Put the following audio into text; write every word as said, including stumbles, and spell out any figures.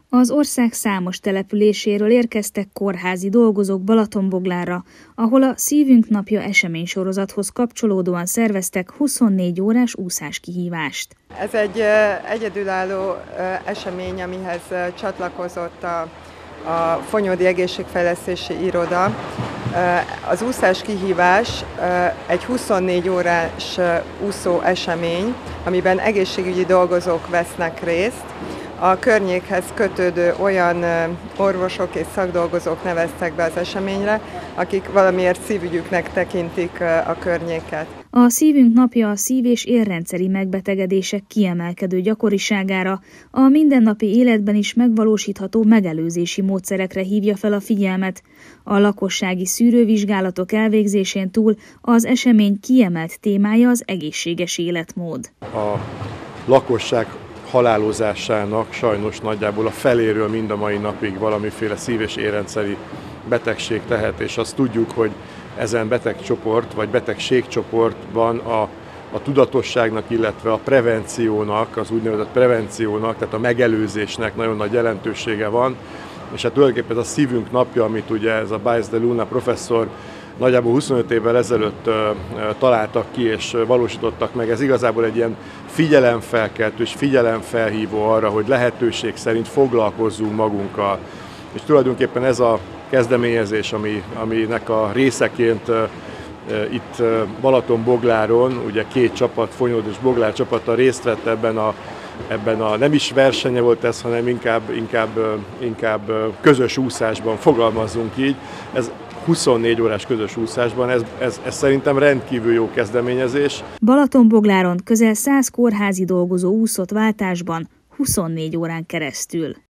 Az ország számos településéről érkeztek kórházi dolgozók Balatonboglárra, ahol a Szívünk Napja eseménysorozathoz kapcsolódóan szerveztek huszonnégy órás úszáskihívást. Ez egy egyedülálló esemény, amihez csatlakozott a, a Fonyódi Egészségfejlesztési Iroda. Az úszáskihívás egy huszonnégy órás úszó esemény, amiben egészségügyi dolgozók vesznek részt. A környékhez kötődő olyan orvosok és szakdolgozók neveztek be az eseményre, akik valamiért szívügyüknek tekintik a környéket. A Szívünk Napja a szív- és érrendszeri megbetegedések kiemelkedő gyakoriságára, a mindennapi életben is megvalósítható megelőzési módszerekre hívja fel a figyelmet. A lakossági szűrővizsgálatok elvégzésén túl az esemény kiemelt témája az egészséges életmód. A lakosság halálozásának sajnos nagyjából a feléről mind a mai napig valamiféle szív- és érrendszeri betegség tehet, és azt tudjuk, hogy ezen betegcsoport vagy betegségcsoportban a, a tudatosságnak, illetve a prevenciónak, az úgynevezett prevenciónak, tehát a megelőzésnek nagyon nagy jelentősége van, és hát tulajdonképpen ez a Szívünk Napja, amit ugye ez a Baez de Luna professzor nagyjából huszonöt évvel ezelőtt uh, találtak ki és valósítottak meg. Ez igazából egy ilyen figyelemfelkeltő és figyelemfelhívó arra, hogy lehetőség szerint foglalkozzunk magunkkal. És tulajdonképpen ez a kezdeményezés, ami, aminek a részeként uh, uh, itt uh, Balatonbogláron, ugye két csapat, Fonyód és Boglár csapata részt vett ebben a Ebben a nem is versenye volt ez, hanem inkább, inkább, inkább közös úszásban, fogalmazzunk így. Ez huszonnégy órás közös úszásban, ez, ez, ez szerintem rendkívül jó kezdeményezés. Balatonbogláron közel száz kórházi dolgozó úszott váltásban huszonnégy órán keresztül.